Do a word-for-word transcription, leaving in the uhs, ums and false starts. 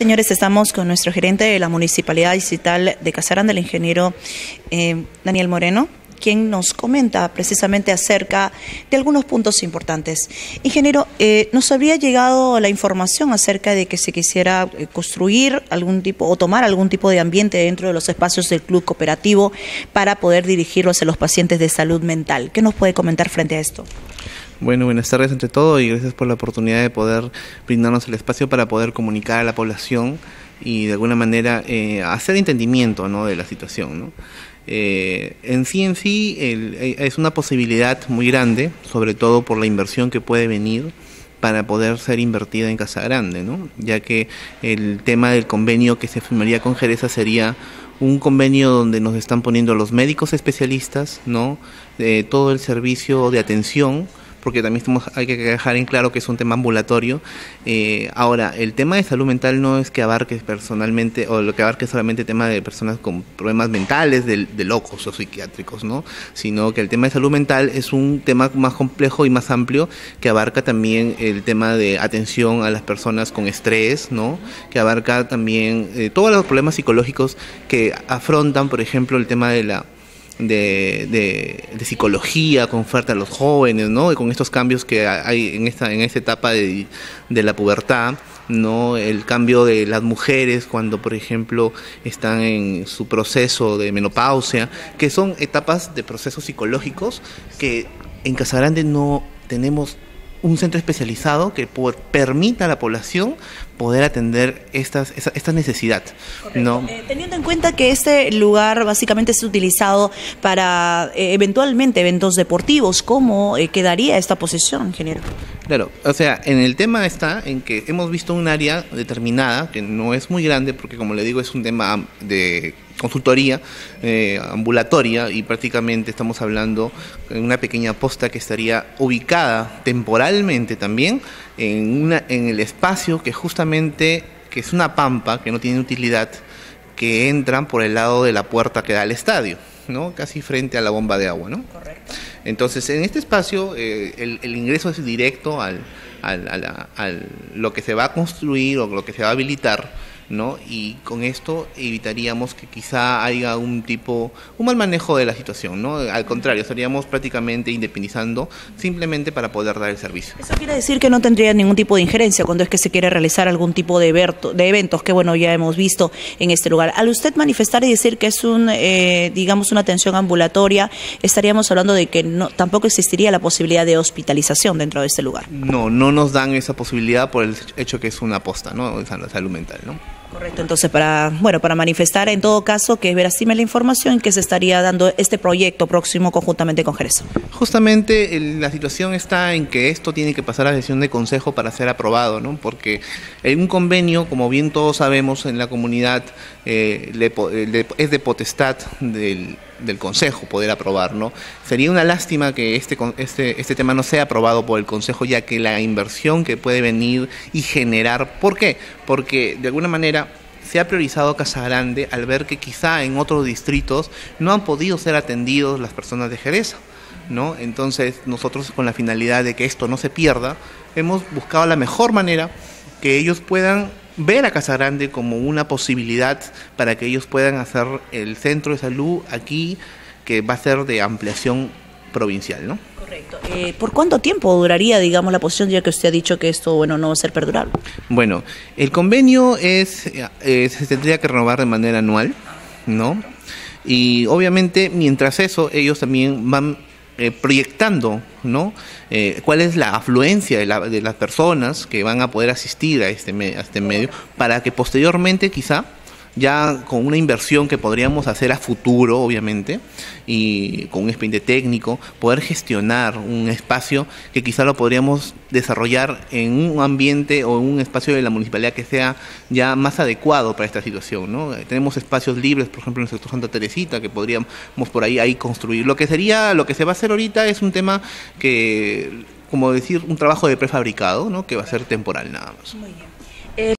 Señores, estamos con nuestro gerente de la Municipalidad Distrital de Casarán, el ingeniero eh, Daniel Moreno, quien nos comenta precisamente acerca de algunos puntos importantes. Ingeniero, eh, nos habría llegado la información acerca de que se quisiera eh, construir algún tipo o tomar algún tipo de ambiente dentro de los espacios del club cooperativo para poder dirigirlo hacia los pacientes de salud mental. ¿Qué nos puede comentar frente a esto? Bueno, buenas tardes ante todo y gracias por la oportunidad de poder brindarnos el espacio para poder comunicar a la población y de alguna manera eh, hacer entendimiento, ¿no?, de la situación, ¿no? Eh, en sí en sí el, es una posibilidad muy grande, sobre todo por la inversión que puede venir para poder ser invertida en Casa Grande, ¿no? Ya que el tema del convenio que se firmaría con Geresa sería un convenio donde nos están poniendo los médicos especialistas, ¿no?, eh, todo el servicio de atención, porque también estamos, hay que dejar en claro que es un tema ambulatorio. Eh, ahora, el tema de salud mental no es que abarque personalmente, o lo que abarque solamente el tema de personas con problemas mentales, de, de locos o psiquiátricos, ¿no?, sino que el tema de salud mental es un tema más complejo y más amplio, que abarca también el tema de atención a las personas con estrés, ¿no?, que abarca también eh, todos los problemas psicológicos que afrontan, por ejemplo, el tema de la De, de, de psicología con oferta a los jóvenes, ¿no?, y con estos cambios que hay en esta en esta etapa de, de la pubertad, ¿no?, el cambio de las mujeres cuando, por ejemplo, están en su proceso de menopausia, que son etapas de procesos psicológicos que en Casa Grande no tenemos un centro especializado que por, permita a la población poder atender estas, esta, esta necesidad, ¿no? Eh, teniendo en cuenta que este lugar básicamente es utilizado para eh, eventualmente eventos deportivos, ¿cómo eh, quedaría esta posición, ingeniero? Claro, o sea, en el tema está en que hemos visto un área determinada, que no es muy grande, porque como le digo, es un tema de consultoría eh, ambulatoria, y prácticamente estamos hablando de una pequeña posta que estaría ubicada temporalmente también en, una, en el espacio que justamente, que es una pampa que no tiene utilidad, que entran por el lado de la puerta que da al estadio, ¿no?, casi frente a la bomba de agua, ¿no? Correcto. Entonces, en este espacio eh, el, el ingreso es directo al, al, a la, al lo que se va a construir o lo que se va a habilitar, ¿no? Y con esto evitaríamos que quizá haya un tipo, un mal manejo de la situación, ¿no? Al contrario, estaríamos prácticamente independizando simplemente para poder dar el servicio. Eso quiere decir que no tendría ningún tipo de injerencia cuando es que se quiere realizar algún tipo de, evento, de eventos que, bueno, ya hemos visto en este lugar. Al usted manifestar y decir que es un, eh, digamos, una atención ambulatoria, estaríamos hablando de que no, tampoco existiría la posibilidad de hospitalización dentro de este lugar. No, no nos dan esa posibilidad por el hecho que es una posta, ¿no?, de salud mental, ¿no? Correcto, entonces para, bueno, para manifestar en todo caso que es verosímil la información que se estaría dando este proyecto próximo conjuntamente con Geresa. Justamente el, la situación está en que esto tiene que pasar a la sesión de consejo para ser aprobado, ¿no?, porque en un convenio, como bien todos sabemos en la comunidad, eh, le, le, es de potestad del, del consejo poder aprobar, ¿no? Sería una lástima que este, este, este tema no sea aprobado por el consejo, ya que la inversión que puede venir y generar, ¿por qué? Porque de alguna manera se ha priorizado Casa Grande al ver que quizá en otros distritos no han podido ser atendidos las personas de Geresa, ¿no? Entonces nosotros, con la finalidad de que esto no se pierda, hemos buscado la mejor manera que ellos puedan ver a Casa Grande como una posibilidad para que ellos puedan hacer el centro de salud aquí, que va a ser de ampliación provincial, ¿no? Correcto. Eh, ¿Por cuánto tiempo duraría, digamos, la posición, ya que usted ha dicho que esto, bueno, no va a ser perdurable? Bueno, el convenio es eh, se tendría que renovar de manera anual, ¿no? Y obviamente, mientras eso, ellos también van Eh, proyectando, ¿no?, eh, cuál es la afluencia de, la, de las personas que van a poder asistir a este, me, a este medio, para que posteriormente quizá ya con una inversión que podríamos hacer a futuro, obviamente, y con un expediente técnico, poder gestionar un espacio que quizá lo podríamos desarrollar en un ambiente o en un espacio de la municipalidad que sea ya más adecuado para esta situación, ¿no? Tenemos espacios libres, por ejemplo, en el sector Santa Teresita, que podríamos por ahí, ahí construir. Lo que sería, lo que se va a hacer ahorita es un tema que, como decir, un trabajo de prefabricado, ¿no?, que va a ser temporal nada más. Muy bien.